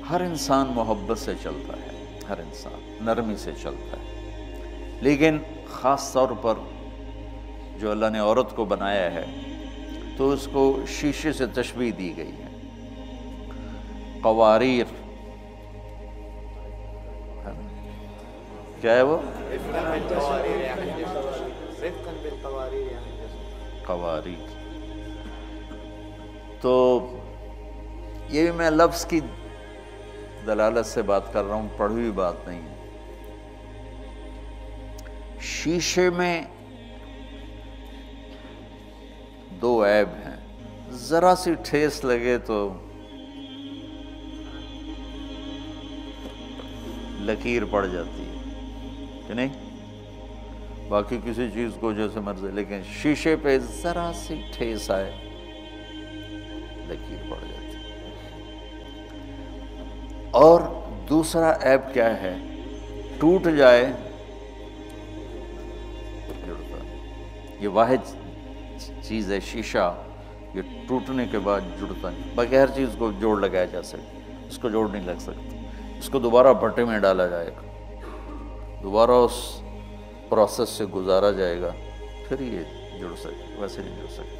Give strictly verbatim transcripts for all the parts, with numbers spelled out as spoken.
ہر انسان محبت سے چلتا ہے، ہر انسان نرمی سے چلتا ہے، لیکن خاص طور پر جو اللہ نے عورت کو بنایا ہے تو اس کو شیشے سے تشبیہ دی گئی ہے۔ قواریر کیا ہے وہ؟ قواریر۔ تو یہ بھی میں لفظ کی دلالت سے بات کر رہا ہوں، پڑھی ہوئی بات نہیں ہے۔ شیشے میں دو عیب ہیں، ذرا سی ٹھیس لگے تو لکیر پڑ جاتی ہے کہ نہیں؟ باقی کسی چیز کو جیسے مرضی، لیکن شیشے پہ ذرا سی ٹھیس آئے لکیر پڑ جاتی ہے۔ اور دوسرا عیب کیا ہے؟ ٹوٹ جائے جڑتا ہے۔ یہ واحد چیز ہے شیشہ، یہ ٹوٹنے کے بعد جڑتا ہے، باقی ہر چیز کو جوڑ لگایا جا سکتا، اس کو جوڑ نہیں لگ سکتا، اس کو دوبارہ بھٹے میں ڈالا جائے گا، دوبارہ اس پروسیس سے گزارا جائے گا، پھر یہ جڑ سکے، ویسے نہیں جڑ سکتے۔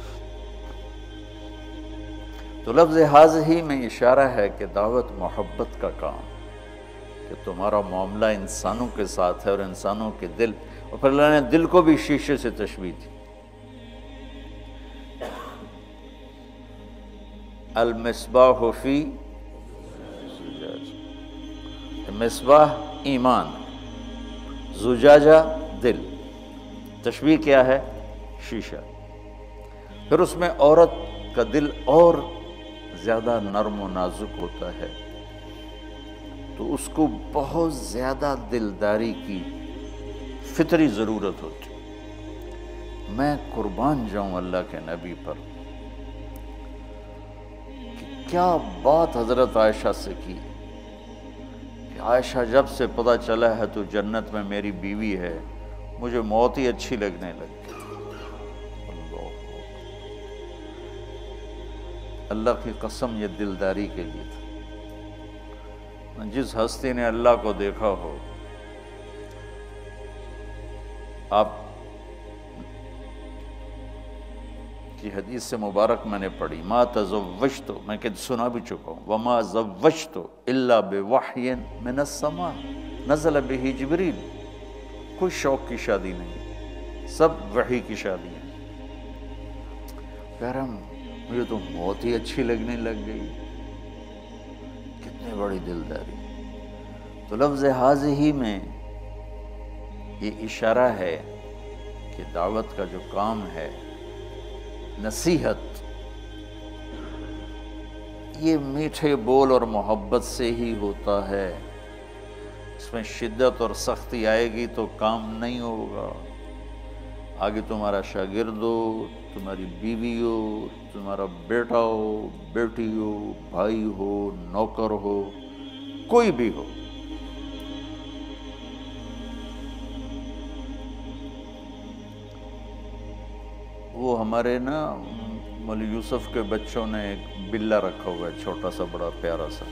تو لفظ حاضی میں اشارہ ہے کہ دعوت محبت کا کام، کہ تمہارا معاملہ انسانوں کے ساتھ ہے اور انسانوں کے دل، اور پھر اللہ نے دل کو بھی شیشے سے تشبیہ دی۔ المصباح فی زجاجہ، مصباح ایمان، زجاجہ دل، تشبیہ کیا ہے؟ شیشہ۔ پھر اس میں عورت کا دل اور زیادہ نرم و نازک ہوتا ہے، تو اس کو بہت زیادہ دلداری کی فطری ضرورت ہوتی۔ میں قربان جاؤں اللہ کے نبی پر کہ کیا بات حضرت عائشہ سے کی کہ عائشہ جب سے پتہ چلا ہے تو جنت میں میری بیوی ہے، مجھے موت ہی اچھی لگنے لگ گئی۔ اللہ کی قسم یہ دلداری کے لیے تھا۔ جس ہستی نے اللہ کو دیکھا ہو، آپ کی حدیث سے مبارک میں نے پڑھی، ما تزوجت، میں کہ سنا بھی چکا ہوں، وما زوجت الا بوحی من السماء نزل به جبریل، کوئی شوق کی شادی نہیں، سب وحی کی شادی ہے۔ کہہ رہا ہوں مجھے تو موت ہی اچھی لگنے لگ گئی، کتنی بڑی دلداری۔ تو لفظ حاضی میں یہ اشارہ ہے کہ دعوت کا جو کام ہے، نصیحت، یہ میٹھے بول اور محبت سے ہی ہوتا ہے۔ اس میں شدت اور سختی آئے گی تو کام نہیں ہوگا۔ آگے تمہارا شاگرد ہو، تمہاری بیوی ہو، تمہارا بیٹا ہو، بیٹی ہو، بھائی ہو، نوکر ہو، کوئی بھی ہو، وہ ہمارے نا مولی یوسف کے بچوں نے ایک بلہ رکھا ہوا ہے، چھوٹا سا بڑا پیارا سا،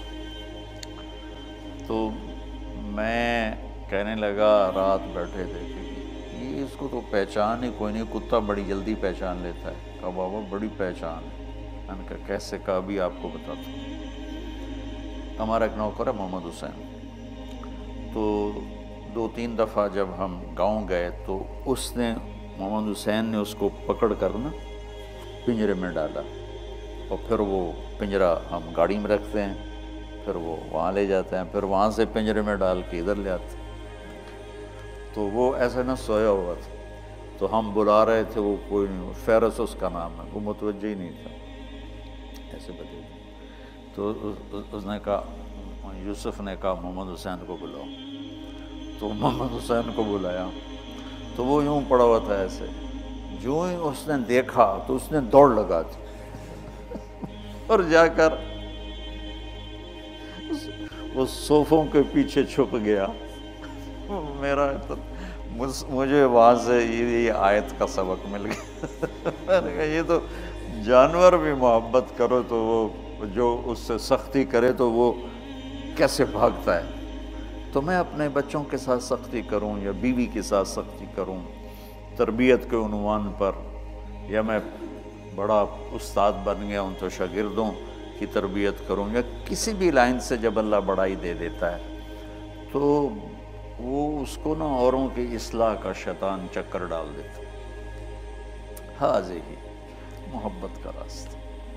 تو میں کہنے لگا، رات بیٹھے تھے کہ یہ اس کو تو پہچان ہی کوئی نہیں، کتا بڑی جلدی پہچان لیتا ہے۔ کہا بابا بڑی پہچان ہے۔ میں نے کہا کیسے؟ کہا بھی آپ کو بتاتا ہوں۔ ہمارا ایک نوکر ہے محمد حسین، تو دو تین دفعہ جب ہم گاؤں گئے تو اس نے، محمد حسین نے اس کو پکڑ کر نا پنجرے میں ڈالا، اور پھر وہ پنجرا ہم گاڑی میں رکھتے ہیں، پھر وہ وہاں لے جاتے ہیں، پھر وہاں سے پنجرے میں ڈال کے ادھر لے آتے ہیں۔ تو وہ ایسے نہ سویا ہوا تھا، تو ہم بلا رہے تھے، وہ کوئی نہیں، فیرس اس کا نام ہے، وہ متوجہ ہی نہیں تھا، ایسے بتے تھے۔ تو اس نے کہا، یوسف نے کہا محمد حسین کو بلاؤ، تو محمد حسین کو بلایا، تو وہ یوں پڑا ہوا تھا ایسے، جو ہی اس نے دیکھا تو اس نے دوڑ لگا دی اور جا کر وہ صوفوں کے پیچھے چھپ گیا۔ میرا مجھے وہاں سے یہ آیت کا سبق مل گیا۔ میں نے کہا یہ تو جانور بھی محبت کرو تو وہ جو اس سے سختی کرے تو وہ کیسے بھاگتا ہے. تو میں اپنے بچوں کے ساتھ سختی کروں یا بیوی کے ساتھ سختی کروں تربیت کے عنوان پر، یا میں بڑا استاد بن گیا ہوں تو شاگردوں کی تربیت کروں، یا کسی بھی لائن سے جب اللہ بڑائی دے دیتا ہے تو وہ اس کو نا اوروں کی اصلاح کا شیطان چکر ڈال دیتا. حاضر ہی محبت کا راستہ.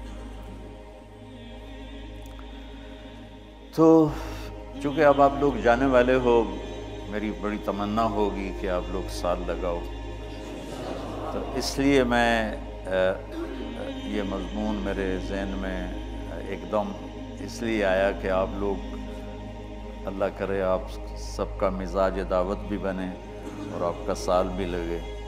تو چونکہ اب آپ لوگ جانے والے ہو، میری بڑی تمنا ہوگی کہ آپ لوگ سال لگاؤ، تو اس لیے میں یہ مضمون میرے ذہن میں ایک دم اس لیے آیا کہ آپ لوگ اللہ کرے آپ سب کا مزاج دعوت بھی بنے اور آپ کا سال بھی لگے.